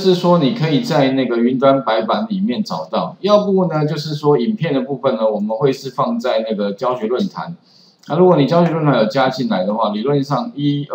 就是说你可以在那个云端白板里面找到，要不呢就是说影片的部分呢，我们会是放在那个教学论坛。那如果你教学论坛有加进来的话，理论上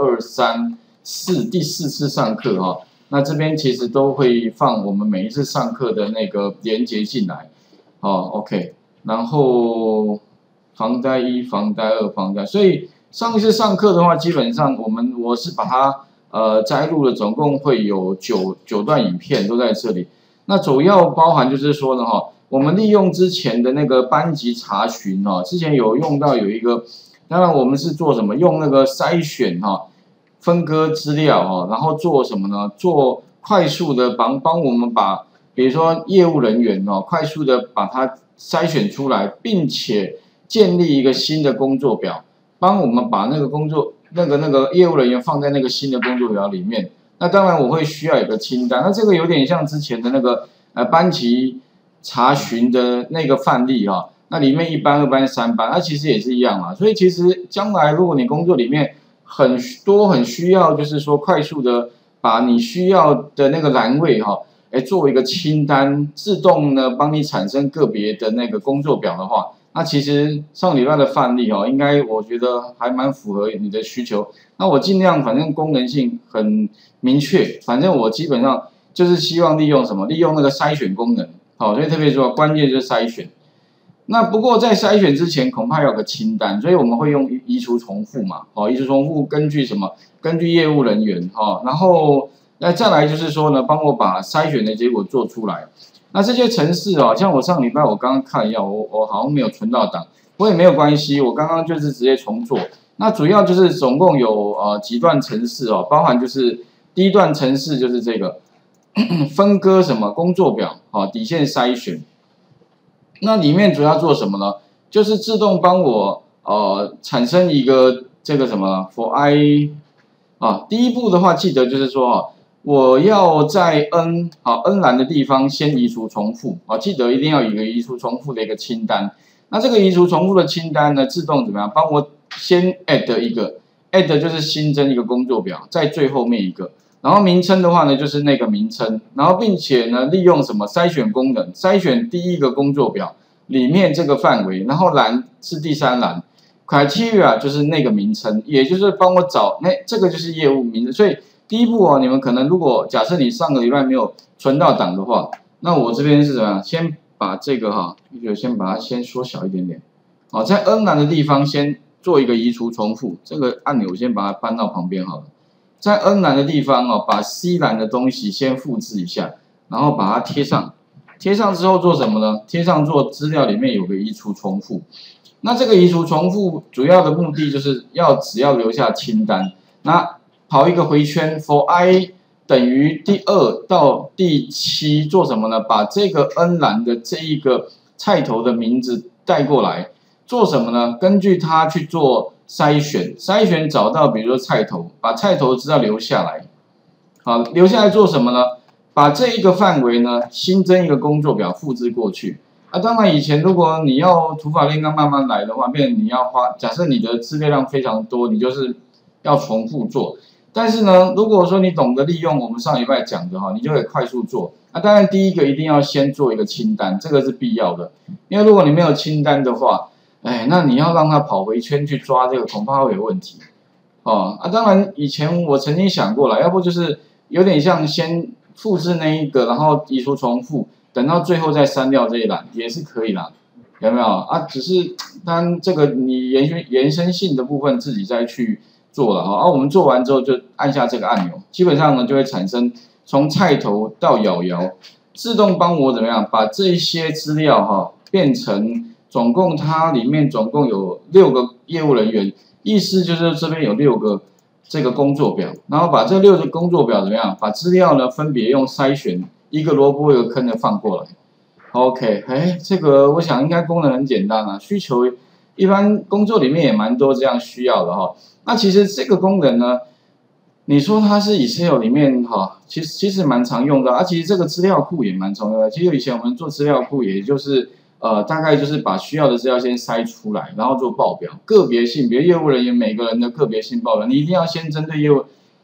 1、2、3、4第4次上课哈，那这边其实都会放我们每一次上课的那个连结进来。哦 ，OK， 然后房贷1、房贷2、房贷，所以上一次上课的话，基本上我是把它摘录了，总共会有九段影片都在这里。那主要包含就是说呢哈，我们利用之前的那个班级查询哈，之前有用到有一个，当然我们是做什么？用那个筛选哈，分割资料哈，然后做什么呢？做快速的帮我们把，比如说业务人员哦，快速的把它筛选出来，并且建立一个新的工作表，帮我们把那个那个业务人员放在那个新的工作表里面。那当然我会需要有个清单，那这个有点像之前的那个班级查询的那个范例哈，那里面1班、2班、3班，那其实也是一样嘛。所以其实将来如果你工作里面很需要，就是说快速的把你需要的那个栏位哈，做一个清单，自动呢帮你产生个别的那个工作表的话。那其实上礼拜的范例应该我觉得还蛮符合你的需求。那我尽量，反正功能性很明确，反正我基本上就是希望利用什么？利用那个筛选功能。好，所以特别说关键就是筛选。那不过在筛选之前，恐怕要有个清单，所以我们会用移除重复嘛。好，移除重复根据什么？根据业务人员哈，然后再来就是说呢，帮我把筛选的结果做出来。那这些程式像我上礼拜我刚刚看一下，我好像没有存到档，不过也没有关系，我刚刚就是直接重做。那主要就是总共有几段程式包含就是第一段程式就是这个分割什么工作表底线筛选。那里面主要做什么呢？就是自动帮我产生一个这个什么 for i 第一步的话记得就是说我要在 n 栏的地方先移除重复记得一定要有一个移除重复的一个清单。那这个移除重复的清单呢，自动怎么样？帮我先 add 一个 ，add 就是新增一个工作表，在最后面一个。然后名称的话呢，就是那个名称。然后并且呢，利用什么筛选功能，筛选第一个工作表里面这个范围，然后栏是第3栏 ，criteria 就是那个名称，也就是帮我找这个就是业务名称。所以第一步你们可能如果假设你上个礼拜没有存到档的话，那我这边是怎么样？先把这个先把它先缩小一点点。在 N 栏的地方先做一个移除重复，这个按钮我先把它搬到旁边好了。在 N 栏的地方把 C 栏的东西先复制一下，然后把它贴上。贴上之后做什么呢？贴上做资料里面有个移除重复。那这个移除重复主要的目的就是只要留下清单。那跑一个回圈 ，for i 等于第2到第7做什么呢？把这个 N 栏的这一个菜头的名字带过来，做什么呢？根据它去做筛选找到比如说菜头，把菜头资料留下来。好，留下来做什么呢？把这一个范围呢新增一个工作表复制过去。当然以前如果你要土法炼钢慢慢来的话，变成你要假设你的资料量非常多，你就是要重复做。但是呢，如果说你懂得利用我们上礼拜讲的你就可以快速做。当然第一个一定要先做一个清单，这个是必要的。因为如果你没有清单的话，那你要让它跑回圈去抓这个，恐怕会有问题。当然以前我曾经想过了，要不就是有点像先复制那一个，然后移除重复，等到最后再删掉这一栏也是可以啦，有没有只是当然这个你延伸性的部分自己再去做了我们做完之后就按下这个按钮，基本上呢就会产生从菜头到咬摇，自动帮我怎么样把这些资料变成它里面总共有6个业务人员，意思就是这边有6个这个工作表，然后把这6个工作表怎么样？把资料呢分别用筛选一个萝卜一个坑的放过来。OK， 这个我想应该功能很简单需求一般工作里面也蛮多这样需要的那其实这个功能呢，你说它是 Excel 里面其实蛮常用的其实这个资料库也蛮重要的。其实以前我们做资料库，也就是大概就是把需要的资料先筛出来，然后做报表，个别性，比如业务人员每个人的个别性报表，你一定要先针对业务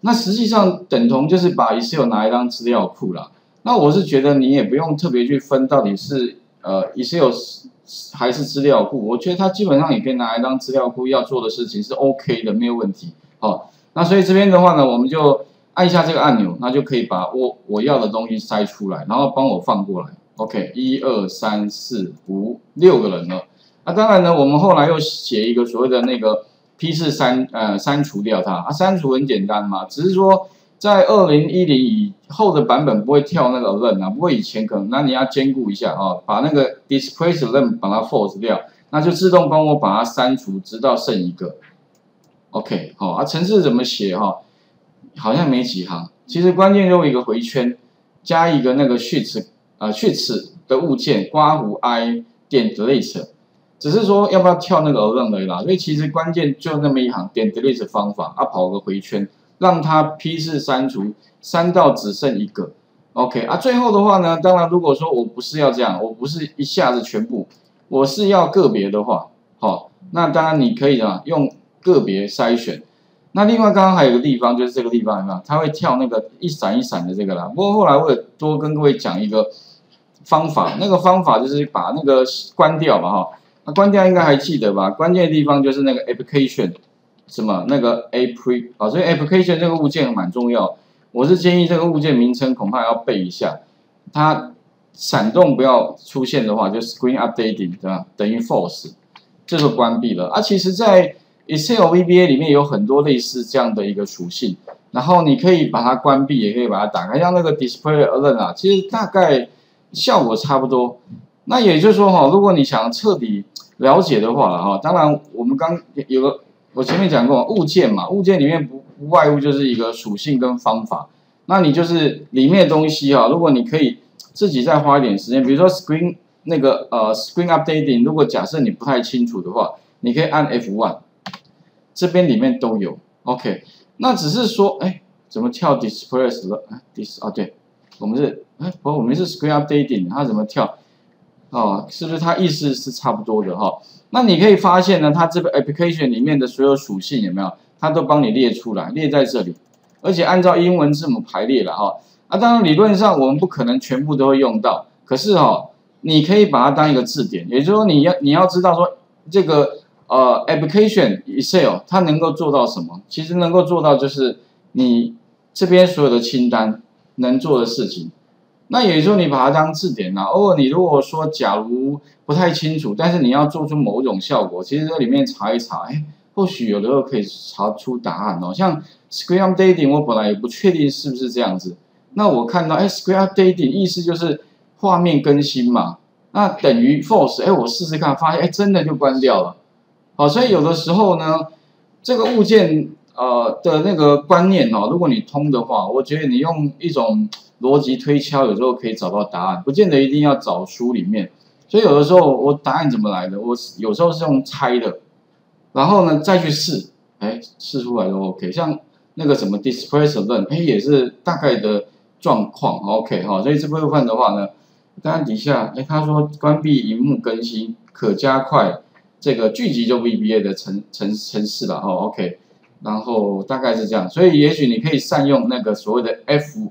那实际上等同就是把 Excel 拿来当资料库啦。那我是觉得你也不用特别去分到底是Excel 还是资料库，我觉得它基本上也可以拿来当资料库，要做的事情是 OK 的，没有问题。好，那所以这边的话呢，我们就按一下这个按钮，那就可以把我要的东西筛出来，然后帮我放过来。OK， 1、2、3、4、5、6个人了。那当然呢，我们后来又写一个所谓的那个批次删除掉它。删除很简单嘛，只是说在2010以后的版本不会跳那个 alert 啊，不过以前可能，那你要兼顾一下啊，把那个 display alert 把它 false 掉，那就自动帮我把它删除，直到剩一个。OK， 好程式怎么写哈？好像没几行，其实关键就一个回圈，加一个那个sheets的物件，刮胡 i 点 delete， 只是说要不要跳那个 alert 而已啦，所以其实关键就那么一行，点 delete 方法，跑个回圈，让它批次删除，删到只剩一个。OK， 最后的话呢，当然如果说我不是要这样，我不是一下子全部，我是要个别的话，那当然你可以用个别筛选。那另外刚刚还有一个地方，就是这个地方有没有？它会跳那个一闪一闪的这个啦。不过后来我也多跟各位讲一个方法，那个方法就是把那个关掉嘛那关掉应该还记得吧？关键的地方就是那个 application 什么那个 appre 所以 application 这个物件蛮重要。我是建议这个物件名称恐怕要背一下，它闪动不要出现的话，就 screen updating 对吧？等于 false， 这就关闭了。其实，在 Excel VBA 里面有很多类似这样的一个属性，然后你可以把它关闭，也可以把它打开，像那个 Display Alert 其实大概效果差不多。那也就是说如果你想彻底了解的话当然我们刚有个我前面讲过物件嘛，物件里面不外乎就是一个属性跟方法，那你就是里面的东西如果你可以自己再花一点时间，比如说 Screen 那个Screen Updating， 如果假设你不太清楚的话，你可以按 F1。这边里面都有 ，OK， 那只是说，怎么跳 display 了？对，我们是 screen updating， 它怎么跳？是不是它意思是差不多的那你可以发现呢，它这个 application 里面的所有属性有没有？它都帮你列出来，列在这里，而且按照英文字母排列了当然理论上我们不可能全部都会用到，可是你可以把它当一个字典，也就是说你要知道说这个。application Excel 它能够做到什么？其实能够做到就是你这边所有的清单能做的事情。那也就是说你把它当字典偶尔你如果说假如不太清楚，但是你要做出某种效果，其实这里面查一查，或许有的时候可以查出答案像 Screen Updating 我本来也不确定是不是这样子。那我看到Screen Updating 意思就是画面更新嘛，那等于 false， 我试试看，发现真的就关掉了。所以有的时候呢，这个物件的那个观念如果你通的话，我觉得你用一种逻辑推敲，有时候可以找到答案，不见得一定要找书里面。所以有的时候我答案怎么来的，我有时候是用猜的，然后呢再去试，试出来都 OK。像那个什么 Display Alert， 也是大概的状况 OK 所以这部分的话呢，当然底下他说关闭萤幕更新可加快。这个聚集就 VBA 的程式了OK， 然后大概是这样，所以也许你可以善用那个所谓的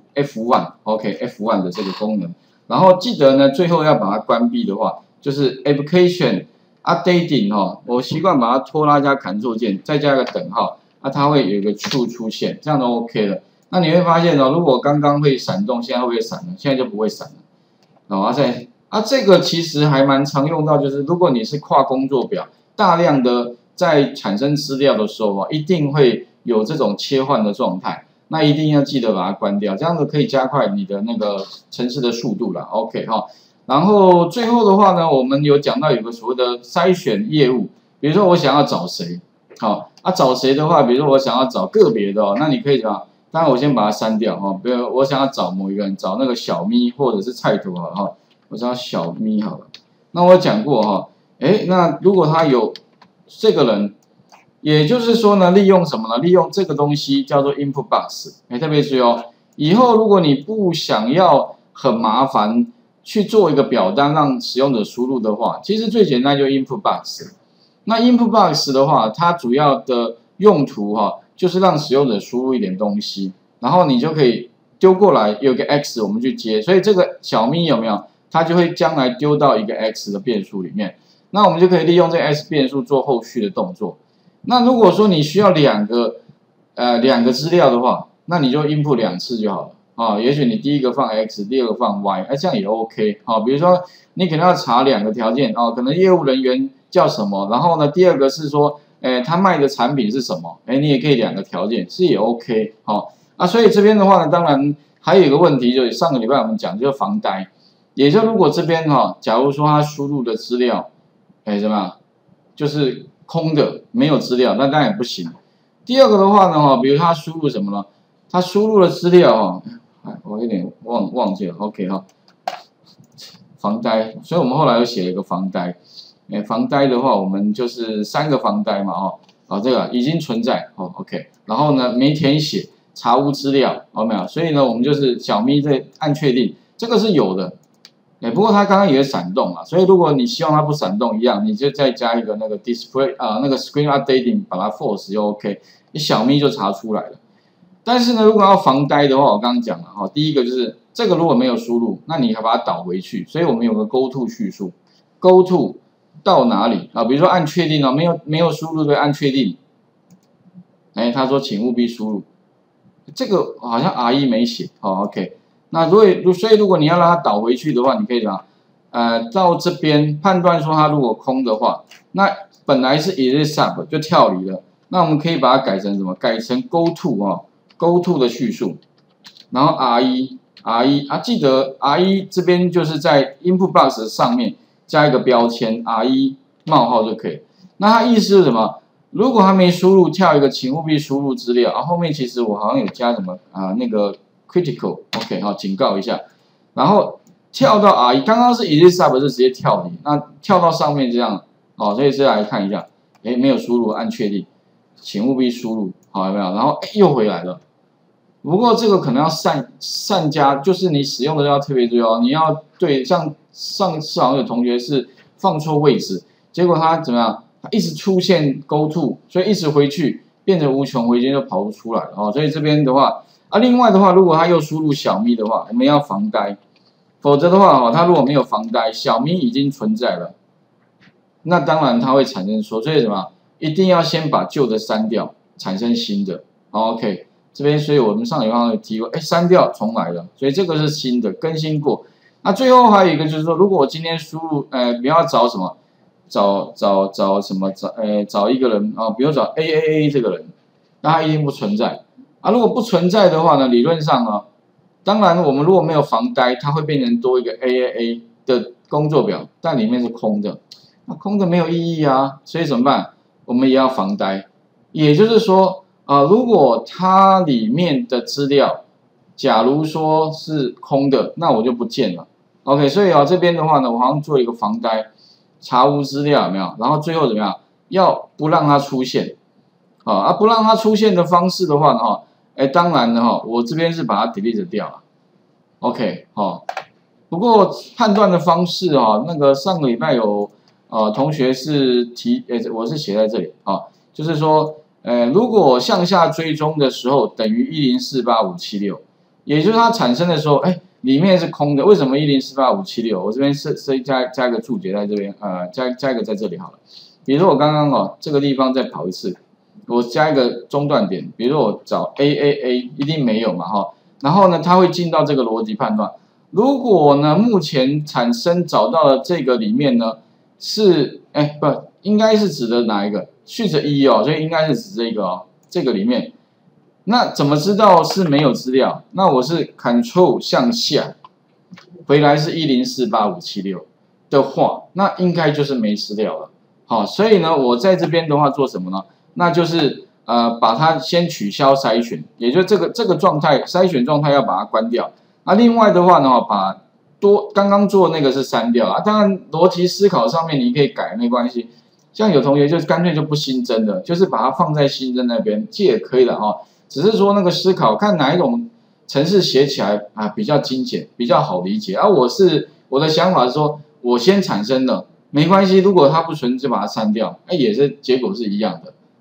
F1 OK F1 的这个功能，然后记得呢最后要把它关闭的话，就是 Application Updating 我习惯把它拖拉加 Ctrl 键，再加个等号，它会有一个 True 出现，这样都 OK 了。那你会发现如果刚刚会闪动，现在会不会闪呢？现在就不会闪了。这个其实还蛮常用到，就是如果你是跨工作表，大量的在产生资料的时候一定会有这种切换的状态，那一定要记得把它关掉，这样子可以加快你的那个程式的速度了 ，OK 然后最后的话呢，我们有讲到有个所谓的筛选业务，比如说我想要找谁，找谁的话，比如说我想要找个别的那你可以怎么？当然我先把它删掉比如我想要找某一个人，找那个小咪或者是菜图我找小咪好了，那我讲过那如果他有这个人，也就是说呢，利用什么呢？利用这个东西叫做 input box， 特别注意以后如果你不想要很麻烦去做一个表单让使用者输入的话，其实最简单就 input box。那 input box 的话，它主要的用途就是让使用者输入一点东西，然后你就可以丢过来，有个 x 我们去接，所以这个小咪有没有？它就会将来丢到一个 x 的变数里面，那我们就可以利用这个 x 变数做后续的动作。那如果说你需要两个资料的话，那你就 input 2次就好了啊。也许你第一个放 x， 第二个放 y， 这样也 OK 啊。比如说你可能要查2个条件啊，可能业务人员叫什么，然后呢第二个是说，他卖的产品是什么，你也可以2个条件，是也 OK 好啊。所以这边的话呢，当然还有一个问题，就是上个礼拜我们讲就是防呆，也就如果这边假如说他输入的资料，怎么样，就是空的没有资料，那当然也不行。第二个的话呢，比如他输入什么呢？他输入的资料我有点忘记了 ，OK 防呆，所以我们后来又写了一个防呆。防呆的话，我们就是3个防呆嘛，这个已经存在，OK， 然后呢没填写，查无资料，没有？所以呢，我们就是小咪在按确定，这个是有的。不过它刚刚也闪动了，所以如果你希望它不闪动一样，你就再加一个那个 display 那个 screen updating， 把它 false 就 OK， 你小咪就查出来了。但是呢，如果要防呆的话，我刚刚讲了第一个就是这个如果没有输入，那你还把它导回去，所以我们有个 go to 叙述 ，go to 到哪里比如说按确定没有输入就按确定，他说请务必输入，这个好像 R1 没写，OK。那所以如果你要让它导回去的话，你可以怎么样？到这边判断说它如果空的话，那本来是 is sub 就跳离了，那我们可以把它改成什么？改成 go to go to 的叙述，然后 R1 记得 R1 这边就是在 input box 上面加一个标签 R1 冒号就可以。那它意思是什么？如果它没输入，跳一个请务必输入资料，后面其实我好像有加什么那个 critical OK 警告一下，然后跳到 R1， 刚刚是 is sub 是直接跳离，那跳到上面这样所以再来看一下，没有输入，按确定，请务必输入，有没有？然后又回来了。不过这个可能要善加，就是你使用的要特别注意你要对，像上次好像有同学是放错位置，结果他怎么样？他一直出现 go to， 所以一直回去变成无穷回圈就跑不出来了所以这边的话另外的话，如果他又输入小咪的话，我们要防呆，否则的话他如果没有防呆，小咪已经存在了，那当然它会产生错，所以什么？一定要先把旧的删掉，产生新的OK。这边，所以我们上礼拜有提过，删掉重来了，所以这个是新的，更新过。那最后还有一个就是说，如果我今天输入，不要找什么，找什么，找一个人比如找 AAA 这个人，那他一定不存在如果不存在的话呢，理论上当然我们如果没有防呆，它会变成多一个 AAA 的工作表，但里面是空的，那空的没有意义所以怎么办？我们也要防呆，也就是说。如果它里面的资料，假如说是空的，那我就不见了。OK， 所以这边的话呢，我好像做一个防呆，查无资料有没有？然后最后怎么样？要不让它出现，不让它出现的方式的话呢，当然呢我这边是把它 delete 掉了。OK，不过判断的方式那个上个礼拜有同学是提，我是写在这里就是说。如果向下追踪的时候等于1048576，也就是它产生的时候，里面是空的，为什么1048576？我这边是加一个注解在这边，加一个在这里好了。比如说我刚刚这个地方再跑一次，我加一个中断点，比如说我找 AAA 一定没有嘛然后呢它会进到这个逻辑判断。如果呢目前产生找到的这个里面呢是不应该是指的哪一个？Shift 1所以应该是指这个这个里面，那怎么知道是没有资料？那我是 Ctrl 向下，回来是1048576的话，那应该就是没资料了。所以呢，我在这边的话做什么呢？那就是把它先取消筛选，也就这个状态筛选状态要把它关掉。另外的话呢，把刚刚做那个是删掉当然逻辑思考上面你可以改没关系。像有同学就干脆就不新增的，就是把它放在新增那边，这也可以的只是说那个思考看哪一种程式写起来比较精简，比较好理解。我的想法是说，我先产生了没关系，如果它不存就把它删掉，也是结果是一样的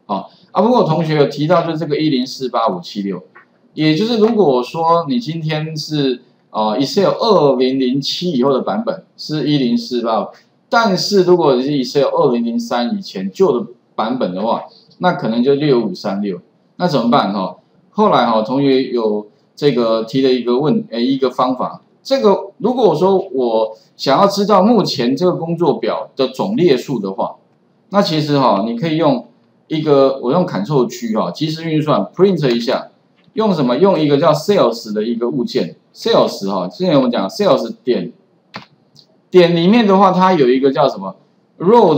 好啊。不过同学有提到就是这个1048576，也就是如果说你今天是Excel 2007以后的版本是10485，但是如果是 Excel 2003以前旧的版本的话，那可能就6536，那怎么办哈？后来同学有这个提了一个方法，这个如果说我想要知道目前这个工作表的总列数的话，那其实你可以用我用 Ctrl+G 即时运算 print 一下，用什么？用一个叫 sales 的一个物件 ，sales 之前我们讲 sales 点里面的话，它有一个叫什么 row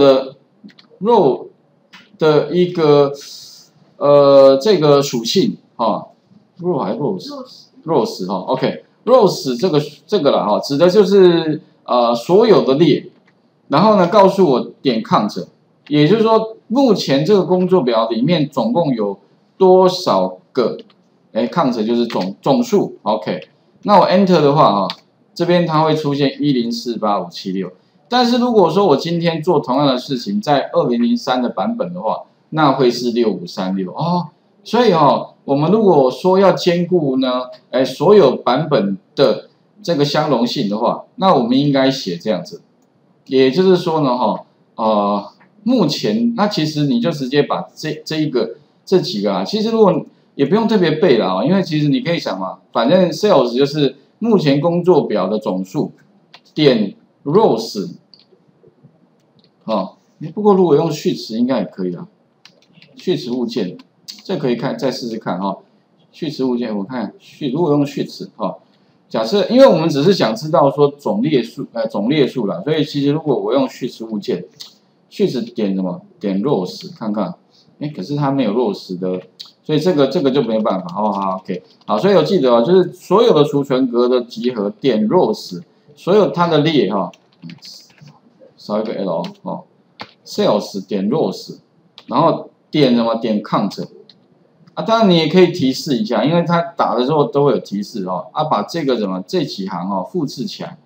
的一个这个属性row 还是 rows OK rows 这个啦指的就是所有的列，然后呢告诉我点 count， 也就是说目前这个工作表里面总共有多少个count 就是总数 OK， 那我 enter 的话这边它会出现1048576，但是如果说我今天做同样的事情在2003的版本的话，那会是6536所以我们如果说要兼顾呢所有版本的这个相容性的话，那我们应该写这样子，也就是说呢目前那其实你就直接把这几个其实如果也不用特别背了因为其实你可以想嘛，反正 sales 就是目前工作表的总数点 rows 不过如果用序词应该也可以序词物件这可以再试试看序词物件我看如果用序词假设因为我们只是想知道说总列数啦，所以其实如果我用序词物件，序词点什么点 rows 看看，可是它没有 rows 的，所以这个就没办法好 OK 好，所以我记得就是所有的储存格的集合点 rows， 所有它的列少一个 L sales 点 rows， 然后点什么点 count。当然你也可以提示一下，因为它打的时候都会有提示把这个这几行复制起来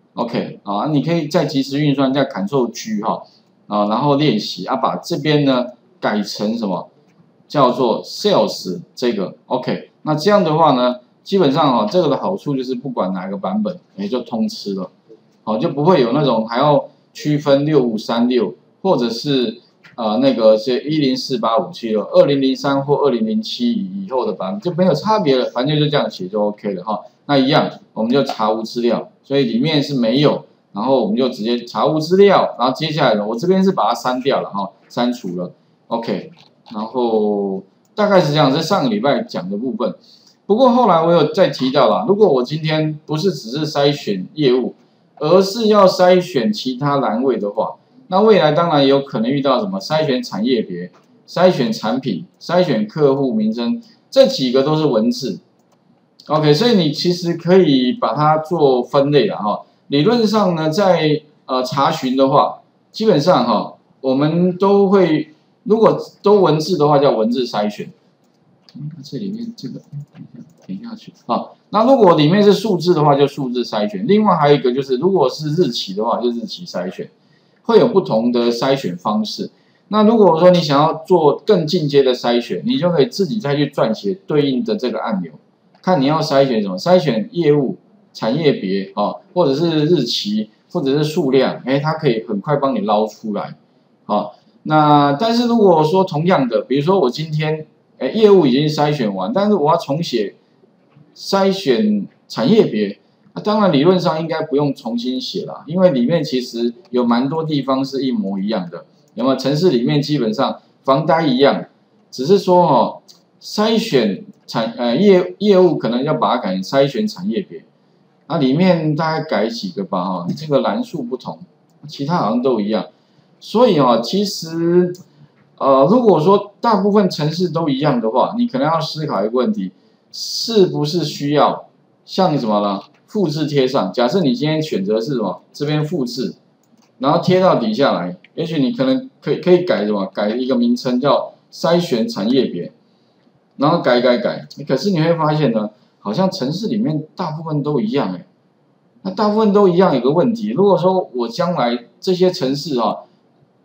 ，OK 你可以再即时运算，再 Ctrl+G 然后练习把这边呢改成什么叫做 sales 这个 OK， 那这样的话呢，基本上这个的好处就是不管哪个版本就通吃了，就不会有那种还要区分6536或者是那个是1048576 2003或2007以后的版本就没有差别了，反正就这样写就 OK 了那一样我们就查无资料，所以里面是没有，然后我们就直接查无资料，然后接下来呢，我这边是把它删掉了删除了 OK， 然后大概是这样，是上个礼拜讲的部分。不过后来我有再提到啦，如果我今天不是只是筛选业务，而是要筛选其他栏位的话，那未来当然也有可能遇到什么筛选产业别、筛选产品、筛选客户名称，这几个都是文字。OK， 所以你其实可以把它做分类了理论上呢，在查询的话，基本上我们都会，如果都文字的话叫文字筛选。这里面这个点下去那如果里面是数字的话，就数字筛选。另外还有一个就是，如果是日期的话，就日期筛选。会有不同的筛选方式。那如果说你想要做更进阶的筛选，你就可以自己再去撰写对应的这个按钮，看你要筛选什么，筛选业务、产业别或者是日期，或者是数量，它可以很快帮你捞出来那但是如果说同样的，比如说我今天业务已经筛选完，但是我要重写筛选产业别。当然，理论上应该不用重新写啦，因为里面其实有蛮多地方是一模一样的。有没有？程式里面基本上防呆一样，只是说筛选业务可能要把它改成筛选产业别，那里面大概改几个吧这个栏数不同，其他好像都一样。所以其实如果说大部分程式都一样的话，你可能要思考一个问题，是不是需要像什么呢？复制贴上，假设你今天选择是什么？这边复制，然后贴到底下来，也许你可能可以改什么？改一个名称叫筛选产业别，然后改。可是你会发现呢，好像程式里面大部分都一样那大部分都一样有个问题，如果说我将来这些程式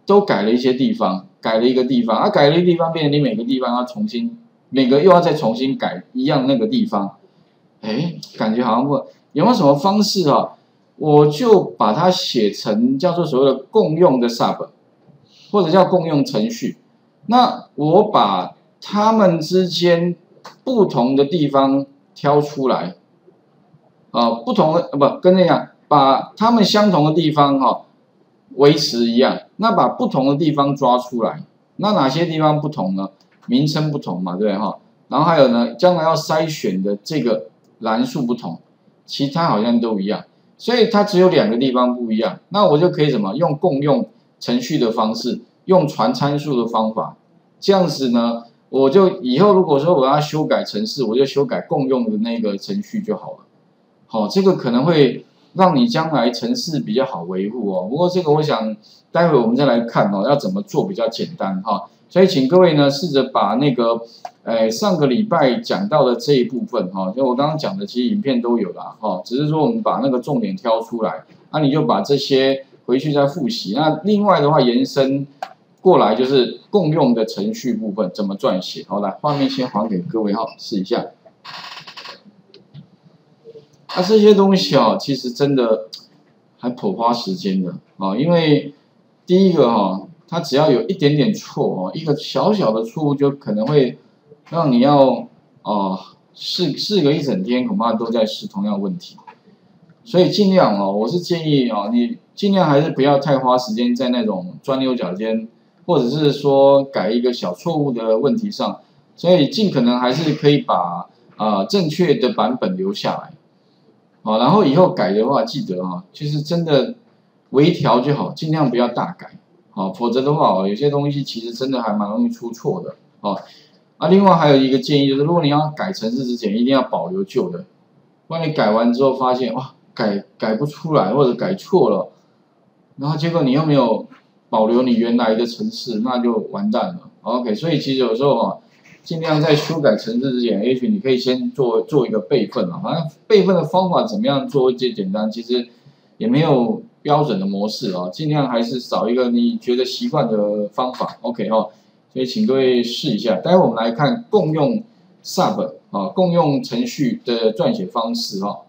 都改了一些地方，改了一个地方，啊，改了一个地方，变成你每个地方要重新，每个又要再重新改一样那个地方，哎，感觉好像不有没有什么方式啊？我就把它写成叫做所谓的共用的 sub， 或者叫共用程序。那我把它们之间不同的地方挑出来，不同的不跟那样，把它们相同的地方维持一样，那把不同的地方抓出来，那哪些地方不同呢？名称不同嘛，对不对哈？然后还有呢，将来要筛选的这个栏数不同，其他好像都一样，所以它只有2个地方不一样，那我就可以怎么用共用程序的方式，用传参数的方法，这样子呢，我就以后如果说我要修改程式，我就修改共用的那个程序就好了。好，这个可能会让你将来程式比较好维护哦。不过这个我想待会我们再来看要怎么做比较简单哈。所以请各位呢试着把那个上个礼拜讲到的这一部分就我刚刚讲的，其实影片都有啦只是说我们把那个重点挑出来，那你就把这些回去再复习。那另外的话延伸过来就是共用的程序部分怎么撰写。好，来画面先还给各位试一下。这些东西其实真的还颇花时间的因为第一个它只要有一点点错一个小小的错误就可能会让你要试个一整天，恐怕都在试同样的问题。所以尽量我是建议你尽量还是不要太花时间在那种钻牛角尖，或者是说改一个小错误的问题上。所以尽可能还是可以把正确的版本留下来。然后以后改的话，记得其实真的微调就好，尽量不要大改，否则的话有些东西其实真的还蛮容易出错的，另外还有一个建议就是，如果你要改程式之前，一定要保留旧的，不然你改完之后发现改不出来或者改错了，然后结果你又没有保留你原来的程式，那就完蛋了。OK， 所以其实有时候尽量在修改程式之前，也许你可以先做一个备份反正备份的方法怎么样做最简单，其实也没有标准的模式尽量还是找一个你觉得习惯的方法。OK 所以请各位试一下。待会我们来看共用 sub 共用程序的撰写方式